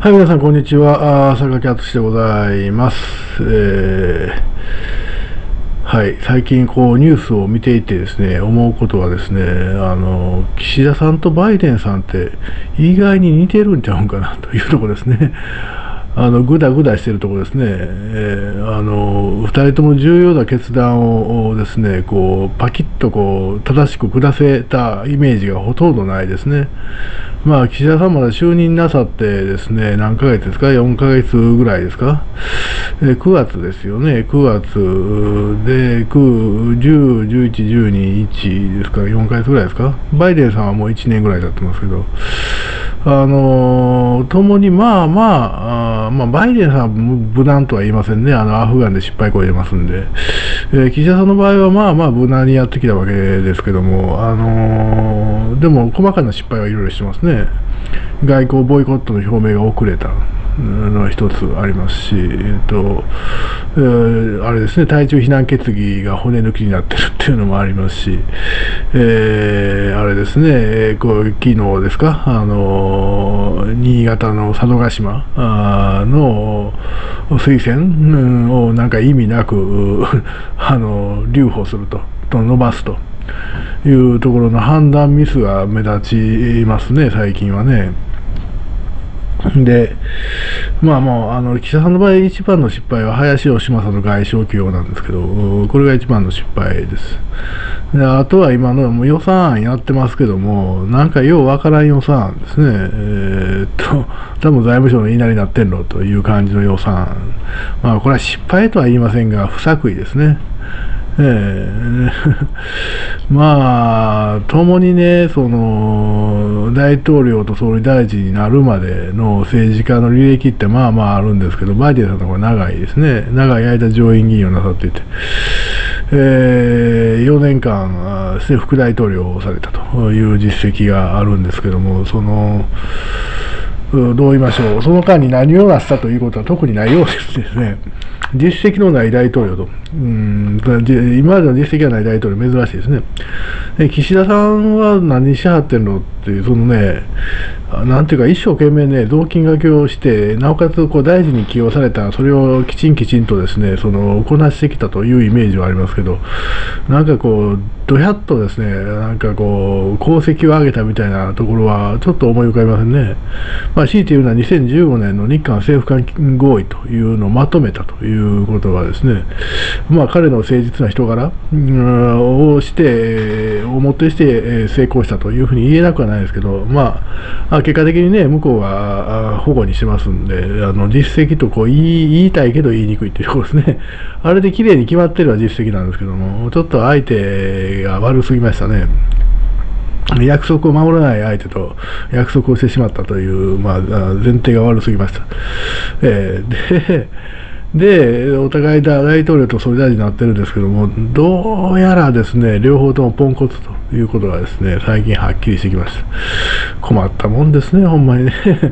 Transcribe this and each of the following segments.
はい、皆さん、こんにちは。坂木敦でございます。はい、最近、ニュースを見ていてですね、思うことはですね、岸田さんとバイデンさんって、意外に似てるんちゃうんかなというところですね。ぐだぐだしてるところですね。二人とも重要な決断をですね、パキッと正しく下せたイメージがほとんどないですね。まあ、岸田さんまだ就任なさってですね、何ヶ月ですか、4ヶ月ぐらいですか、9月ですよね、9月で、9、10、11、12、1ですから、4ヶ月ぐらいですか、バイデンさんはもう1年ぐらい経ってますけど、ともにバイデンさんは無難とは言いませんね、アフガンで失敗こいてますんで、岸田さんの場合は無難にやってきたわけですけども、でも細かな失敗はいろいろしてますね。外交ボイコットの表明が遅れたのは一つありますし、あれですね、対中非難決議が骨抜きになってるっていうのもありますし、あれですね、昨日ですか、新潟の佐渡島の推薦をなんか意味なく留保すると、伸ばすというところの判断ミスが目立ちますね、最近はね。で、もう、岸田さんの場合、一番の失敗は林芳正の外相起用なんですけど、これが一番の失敗です。で、あとは今のもう予算案やってますけども、なんかようわからん予算案ですね。多分財務省の言いなりになってんのという感じの予算案。これは失敗とは言いませんが、不作為ですね。共にね、大統領と総理大臣になるまでの政治家の履歴ってあるんですけど、バイデンさんの方が長いですね。長い間上院議員をなさっていて、4年間、副大統領をされたという実績があるんですけども、どう言いましょう、その間に何をなしたということは特にないようですね。実績のない大統領と、今までの実績がない大統領、珍しいですね。岸田さんは何しはってんのっていう、なんていうか、一生懸命ね、雑巾がけをして、なおかつ大臣に起用された、それをきちんとですね、こなしてきたというイメージはありますけど、どやっとですね、功績を上げたみたいなところは、ちょっと思い浮かびませんね。強いて言うのは2015年の日韓政府間合意というのをまとめたということがですね、彼の誠実な人柄をもってして成功したというふうに言えなくはないですけど、結果的にね、向こうが保護にしてますんで、実績と言いたいけど言いにくいっていうところですね。あれで綺麗に決まってるのは実績なんですけども、ちょっと相手が悪すぎましたね。約束を守らない相手と約束をしてしまったという、前提が悪すぎました。お互い大統領と総理大臣になってるんですけども、どうやらですね、両方ともポンコツということがですね、最近はっきりしてきました。困ったもんですね、ほんまにね。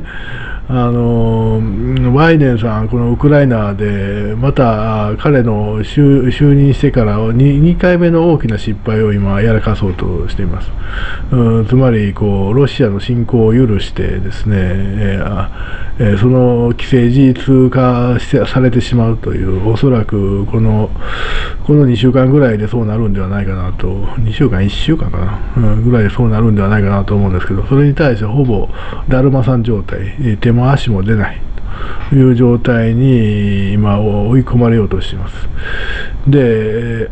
バイデンさん、このウクライナで、また彼の就任してから2回目の大きな失敗を今、やらかそうとしています。つまりロシアの侵攻を許してですね、その既成事実化されてしまうという、おそらくこの2週間ぐらいでそうなるんではないかなと、2週間、1週間かな、ぐらいでそうなるんではないかなと思うんですけど、それに対してほぼだるまさん状態、手も足も出ないという状態に今追い込まれようとしています。で、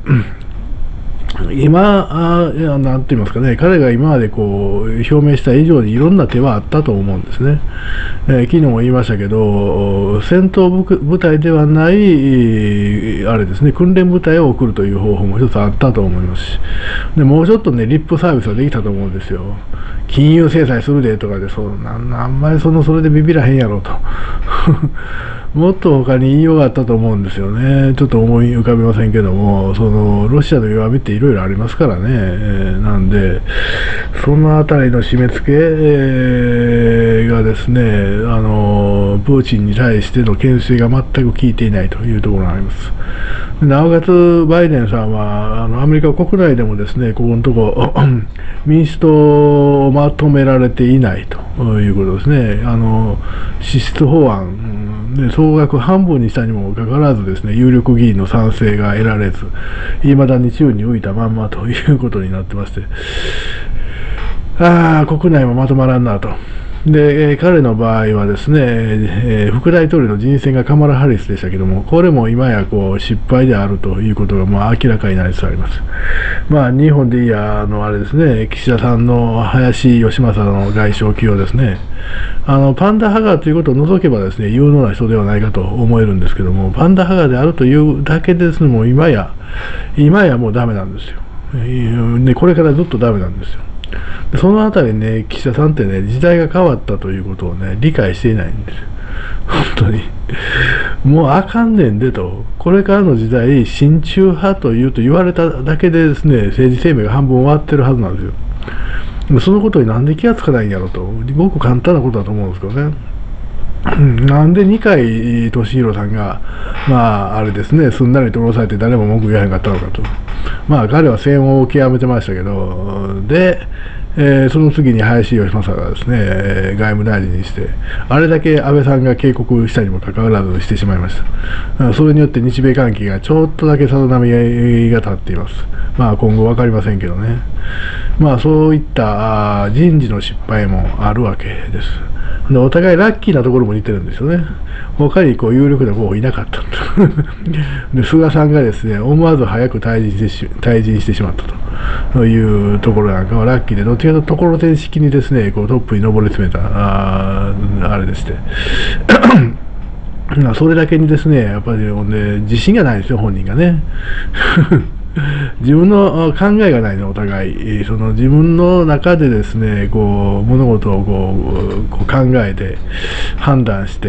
なんて言いますかね、彼が今まで表明した以上にいろんな手はあったと思うんですね。昨日も言いましたけど、戦闘部隊ではない、あれですね、訓練部隊を送るという方法も一つあったと思いますし、でもうちょっとね、リップサービスができたと思うんですよ。金融制裁するでとかで、あんまりそれでビビらへんやろと。 もっと他に言いようがあったと思うんですよね。ちょっと思い浮かびませんけども、そのロシアの弱みっていろいろありますからね。なんで、そのあたりの締め付け、がですね、プーチンに対しての牽制が全く効いていないというところがあります。なおかつ、バイデンさんはアメリカ国内でもですね、ここのところ民主党をまとめられていないということですね。支出法案、総額半分にしたにもかかわらずですね、有力議員の賛成が得られず、いまだに宙に浮いたまんまということになってまして、国内もまとまらんなと。で、彼の場合はですね、副大統領の人選がカマラ・ハリスでしたけども、これも今や失敗であるということが明らかになりつつあります。日本でいや、あれですね、岸田さんの林芳正の外相起用ですね、パンダハガーということを除けばですね、有能な人ではないかと思えるんですけども、パンダハガーであるというだけでですね、もう今やもうダメなんですよ。で、これからずっとダメなんですよ。そのあたりね、岸田さんってね、時代が変わったということをね、理解していないんですよ。本当に。もうあかんねんでと。これからの時代、親中派と言われただけでですね、政治生命が半分終わってるはずなんですよ。そのことになんで気がつかないんやろと。ごく簡単なことだと思うんですけどね。なんで二階俊博さんが、あれですね、すんなりと下ろされて誰も文句言わへんかったのかと。彼は戦後を極めてましたけど、で、その次に林芳正がですね、外務大臣にして、あれだけ安倍さんが警告したにもかかわらずしてしまいました。それによって日米関係がちょっとだけさざ波が立っています。今後分かりませんけどね。そういった人事の失敗もあるわけです。でお互いラッキーなところも似てるんですよね。他に有力な候補いなかったで菅さんがですね、思わず早く退陣してしまったというところなんかはラッキーで、どっちかというところてん式にですね、トップに上り詰めたあれでしてそれだけにですね、やっぱり自信がないんですよ、本人がね。自分の考えがないの、お互い。その自分の中でですね、物事を考えて、判断して、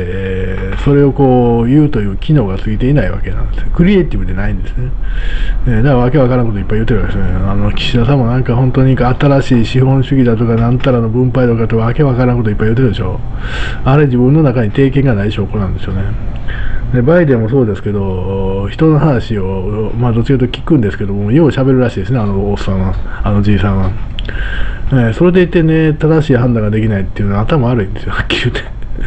それを言うという機能がついていないわけなんですよ。クリエイティブでないんですね。だからわけわからんこといっぱい言ってるわけですね。岸田さんもなんか本当に新しい資本主義だとか、なんたらの分配とかとわけわからんこといっぱい言ってるでしょ。あれ自分の中に定見がない証拠なんですよね。でバイデンもそうですけど、人の話を、どっちかというと聞くんですけども、よう喋るらしいですね、おっさんは、じいさんは。それでいてね、正しい判断ができないっていうのは頭悪いんですよ、はっきり言って。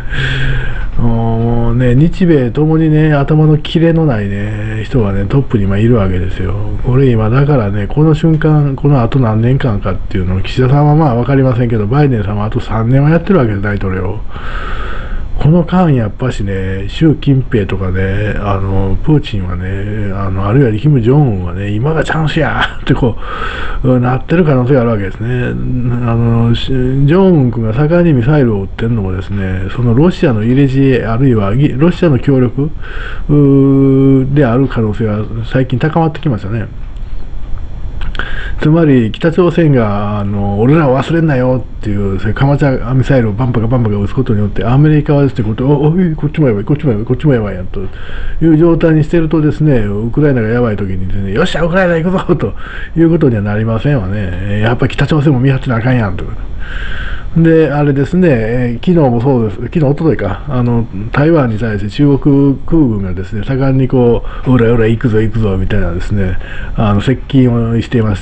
もうね、日米ともにね、頭のキレのないね、人がね、トップに今いるわけですよ。これ今、だからね、この瞬間、この後何年間かっていうのを、岸田さんは分かりませんけど、バイデンさんはあと3年はやってるわけです、大統領。この間、やっぱしね、習近平とかね、プーチンはね、あるいはキム・ジョンウンはね、今がチャンスやってなってる可能性があるわけですね。ジョンウン君が盛んにミサイルを撃ってるのもですね、そのロシアの入れ知恵、あるいはロシアの協力である可能性が最近高まってきましたね。つまり北朝鮮が俺らを忘れんなよっていうカマチャミサイルをバンバカ撃つことによって、アメリカはですね、こっちもやばい、こっちもやばい、こっちもやばいやという状態にしてるとですね、ウクライナがやばい時にですね、よっしゃウクライナ行くぞということにはなりませんわね。やっぱり北朝鮮も見張ってなあかんやんと。で、あれですね、昨日もそうです、昨日、おとといか、台湾に対して中国空軍がですね、盛んにおらおら行くぞ行くぞみたいなですね、接近をしていまして、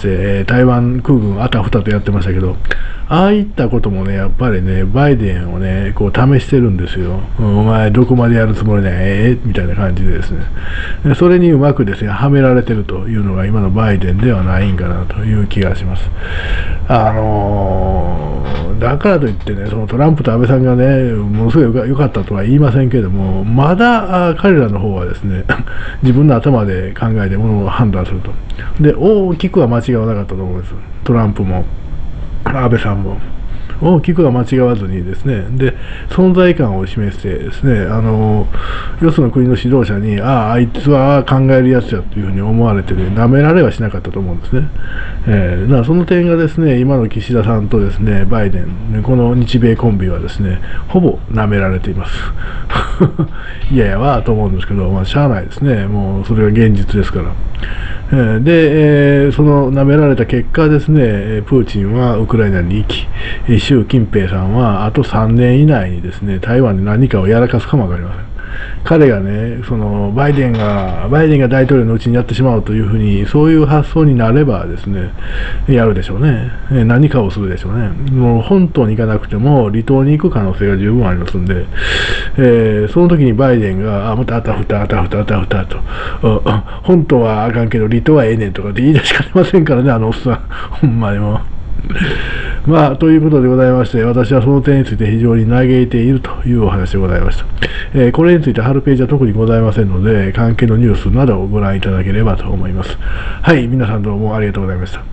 台湾空軍あたふたとやってましたけど、ああいったこともね、やっぱりね、バイデンをね、試してるんですよ。お前どこまでやるつもりだよ、みたいな感じでですね。それにうまくですね、はめられてるというのが今のバイデンではないんかなという気がします。だからといってね、そのトランプと安倍さんがね、ものすごい良かったとは言いませんけれども、まだ彼らの方はですね、自分の頭で考えてものを判断すると。で、大きくは間違わなかったと思うんです。トランプも安倍さんも大きくは間違わずにですね、で、存在感を示してですね、よその国の指導者に、あいつは考えるやつだというふうに思われてね、舐められはしなかったと思うんですね。だからその点がですね、今の岸田さんとですね、バイデン、この日米コンビはですね、ほぼ舐められています。いやいやわと思うんですけど、しゃあないですね。もうそれが現実ですから。で、その舐められた結果ですね、プーチンはウクライナに行き、習近平さんはあと3年以内にですね、台湾で何かをやらかすかもわかりません。彼がね、バイデンが大統領のうちにやってしまうというふうに、そういう発想になればですね、やるでしょうね。何かをするでしょうね。もう本島に行かなくても、離島に行く可能性が十分ありますんで、その時にバイデンが、またあたふたと、本島はあかんけど、離島はええねんとかって言い出しかねませんからね、あのおっさん。ほんまにもう。ということでございまして、私はその点について非常に嘆いているというお話でございました。これについて貼るページは特にございませんので、関係のニュースなどをご覧いただければと思います。はい、皆さんどうもありがとうございました。